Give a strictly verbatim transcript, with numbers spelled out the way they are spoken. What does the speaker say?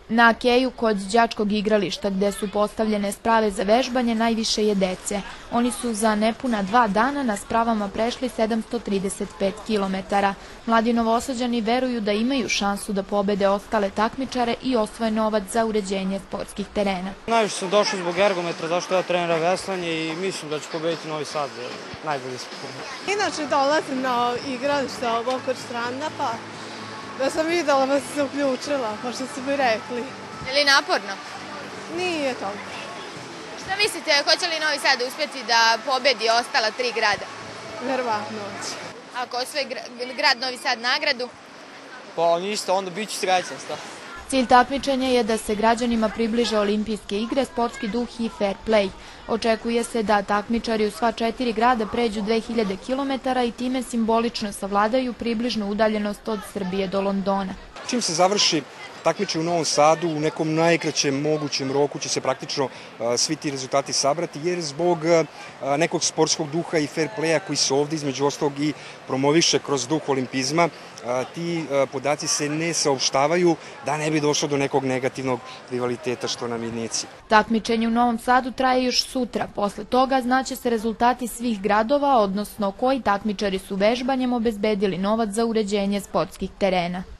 Na keju kod đačkog igrališta gde su postavljene sprave za vežbanje najviše je dece. Oni su za nepuna dva dana na spravama prešli sedamsto trideset pet kilometara. Mladi Novosađani veruju da imaju šansu da pobede ostale takmičare i osvoje novac za uređenje sportskih terena. Najviše sam došao zbog ergometra, zašto ja treniram veslanje i mislim da ću pobediti Novi Sad, najbolji sport. Inače dolazim na igralište oko stranda, pa da sam videla da sam se uključila, pošto su mi rekli. Je li naporno? Nije to. Šta mislite, hoće li Novi Sad uspjeti da pobedi ostala tri grada? Verovatno će. Ako osvoji grad Novi Sad nagradu? Pa ništa, onda bit ću srećan, šta? Cilj takmičenja je da se građanima približe olimpijske igre, sportski duh i fair play. Očekuje se da takmičari u sva četiri grada pređu dve hiljade kilometara i time simbolično savladaju približnu udaljenost od Srbije do Londona. Čim se završi takmičenje u Novom Sadu, u nekom najkraćem mogućem roku će se praktično svi ti rezultati sabrati, jer zbog nekog sportskog duha i fair playa koji se ovde između ostalog i promoviše kroz duh olimpizma, ti podaci se ne saopštavaju da ne bi došlo do nekog negativnog rivaliteta, što nam je nije cilj. Takmičenje u Novom Sadu traje još sutra. Posle toga znaće se rezultati svih gradova, odnosno koji takmičari su vežbanjem obezbedili novac za uređenje sportskih terena.